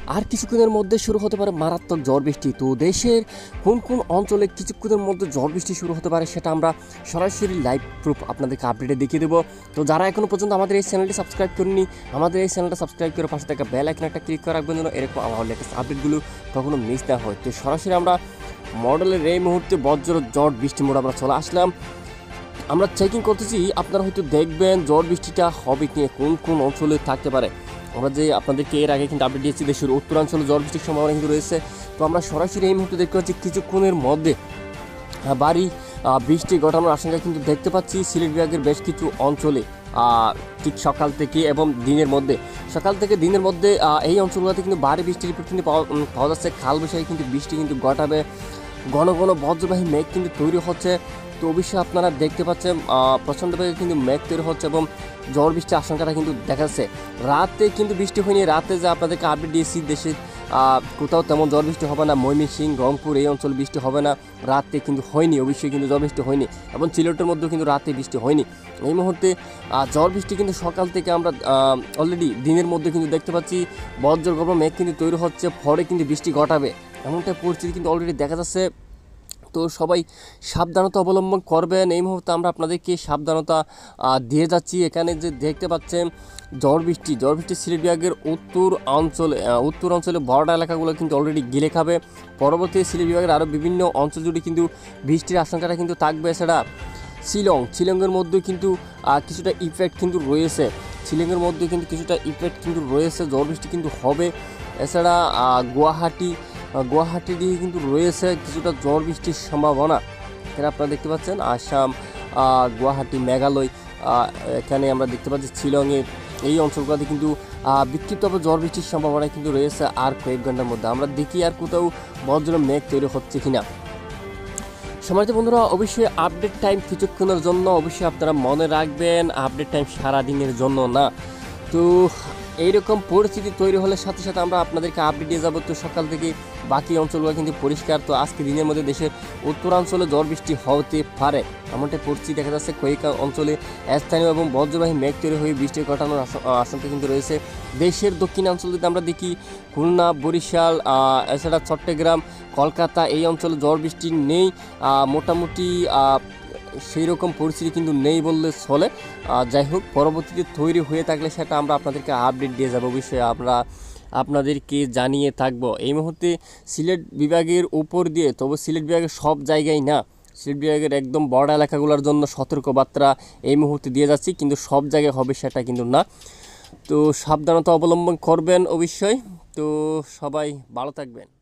আর কিছুক্ষণের মধ্যে শুরু হতে পারে মারাত্মক ঝড় বৃষ্টি। তো দেশের কোন কোন অঞ্চলে কিছুক্ষণের মধ্যে ঝড় বৃষ্টি শুরু হতে পারে সেটা আমরা সরাসরি লাইভ প্রুফ আপনাদেরকে আপডেটে দেখিয়ে দেবো। তো যারা এখনও পর্যন্ত আমাদের এই চ্যানেলটি সাবস্ক্রাইব করেনি, আমাদের এই চ্যানেলটা সাবস্ক্রাইব করে পাশে থাকা বেল আইকন একটা ক্লিক করে রাখবেন যেন এরকম আমার লেটেস্ট আপডেটগুলো কখনো মিস না হয়। তো সরাসরি আমরা মডেলের এই মুহূর্তে বজ্র ঝড় বৃষ্টি মোড আমরা চলে আসলাম। আমরা চেকিং করতেছি, আপনারা হয়তো দেখবেন ঝড় বৃষ্টিটা হবে কি কোন কোন অঞ্চলে থাকতে পারে। আমরা যে আপনাদেরকে এর আগে কিন্তু আপডেট দিয়েছি দেশের উত্তরাঞ্চলে ঝড় বৃষ্টির সম্ভাবনা কিন্তু রয়েছে। তো আমরা সরাসরি এই মুহূর্তে দেখতে পাচ্ছি কিছুক্ষণের মধ্যে ভারী বৃষ্টি ঘটানোর আশঙ্কা কিন্তু দেখতে পাচ্ছি সিলেট বিভাগের বেশ কিছু অঞ্চলে ঠিক সকাল থেকে এবং দিনের মধ্যে। সকাল থেকে দিনের মধ্যে এই অঞ্চলগুলোতে কিন্তু ভারী বৃষ্টির রিপোর্ট কিন্তু পাওয়া যাচ্ছে। কালবৈশাখী কিন্তু বৃষ্টি কিন্তু ঘটাবে, ঘন ঘন বজ্রবাহী মেঘ কিন্তু তৈরি হচ্ছে। তো অবশ্যই আপনারা দেখতে পাচ্ছেন প্রচণ্ডভাবে কিন্তু মেঘ তৈরি হচ্ছে এবং ঝড় বৃষ্টির আশঙ্কাটা কিন্তু দেখা যাচ্ছে। রাতে কিন্তু বৃষ্টি হয়নি, রাতে যে আপনাদেরকে আপডেট দিয়েছি দেশের কোথাও তেমন ঝড় বৃষ্টি হবে না। ময়মনসিংহ, রংপুর এই অঞ্চলে বৃষ্টি হবে না, রাতে কিন্তু হয়নি, অবশ্যই কিন্তু ঝড় বৃষ্টি হয়নি। এবং সিলেটের মধ্যেও কিন্তু রাতে বৃষ্টি হয়নি। এই মুহূর্তে ঝড় বৃষ্টি কিন্তু সকাল থেকে আমরা অলরেডি দিনের মধ্যে কিন্তু দেখতে পাচ্ছি বজ্রগর্ভ মেঘ কিন্তু তৈরি হচ্ছে, পরে কিন্তু বৃষ্টি ঘটাবে এমনটা পরিস্থিতি কিন্তু অলরেডি দেখা যাচ্ছে। তো সবাই সাবধানতা অবলম্বন করবেন। এই মুহূর্তে আমরা আপনাদেরকে সাবধানতা দিয়ে যাচ্ছি। এখানে যে দেখতে পাচ্ছেন ঝড় বৃষ্টি সিলেট বিভাগের উত্তর অঞ্চলে বর্ডার এলাকাগুলো কিন্তু অলরেডি গিলে খাবে। পরবর্তী সিলেট বিভাগের আরও বিভিন্ন অঞ্চল জুড়ে কিন্তু বৃষ্টির আশঙ্কাটা কিন্তু থাকবে। এছাড়া শিলংয়ের মধ্যে কিন্তু কিছুটা ইফেক্ট কিন্তু রয়েছে। শিলংয়ের মধ্যে কিন্তু কিছুটা ইফেক্ট কিন্তু রয়েছে, ঝড় বৃষ্টি কিন্তু হবে। এছাড়া গুয়াহাটি দিয়ে কিন্তু রয়েছে কিছুটা ঝড় বৃষ্টির সম্ভাবনা। এখানে আপনারা দেখতে পাচ্ছেন আসাম, গুয়াহাটি, মেঘালয়, এখানে আমরা দেখতে পাচ্ছি শিলংয়ের এই অঞ্চলগুলোতে কিন্তু বিক্ষিপ্তভাবে ঝড় বৃষ্টির সম্ভাবনা কিন্তু রয়েছে। আর কয়েক ঘন্টার মধ্যে আমরা দেখি আর কোথাও বজ্র মেঘ তৈরি হচ্ছে কিনা। সম্মানিত বন্ধুরা, অবশ্যই আপডেট টাইম কিছুক্ষণের জন্য, অবশ্যই আপনারা মনে রাখবেন আপডেট টাইম সারাদিনের জন্য না। তো এইরকম পরিস্থিতি তৈরি হলে সাথে সাথে আমরা আপনাদেরকে আপডেট দিয়ে যাবো। তো সকাল থেকে বাকি অঞ্চলগুলো কিন্তু পরিষ্কার। তো আজকে দিনের মধ্যে দেশের উত্তরাঞ্চলে ঝড় বৃষ্টি হতে পারে এমনটা পরিস্থিতি দেখা যাচ্ছে। কয়েক অঞ্চলে স্থানীয় এবং বজ্রবাহী মেঘ তৈরি হয়ে বৃষ্টি ঘটানোর আশঙ্কা কিন্তু রয়েছে। দেশের দক্ষিণাঞ্চল যদি আমরা দেখি খুলনা, বরিশাল, এছাড়া চট্টগ্রাম, কলকাতা এই অঞ্চলে ঝড় বৃষ্টি নেই, মোটামুটি সেই রকম পরিস্থিতি কিন্তু নেই বললে চলে। যাই হোক, পরবর্তীতে তৈরি হয়ে থাকলে সেটা আমরা আপনাদেরকে আপডেট দিয়ে যাবো, বিষয়ে আমরা আপনাদেরকে জানিয়ে থাকবো। এই মুহূর্তে সিলেট বিভাগের উপর দিয়ে, তবে সিলেট বিভাগের সব জায়গায় না, সিলেট বিভাগের একদম বড় এলাকাগুলোর জন্য সতর্কবার্তা এই মুহূর্তে দিয়ে যাচ্ছি, কিন্তু সব জায়গায় হবে সেটা কিন্তু না। তো সাবধানতা অবলম্বন করবেন অবশ্যই। তো সবাই ভালো থাকবেন।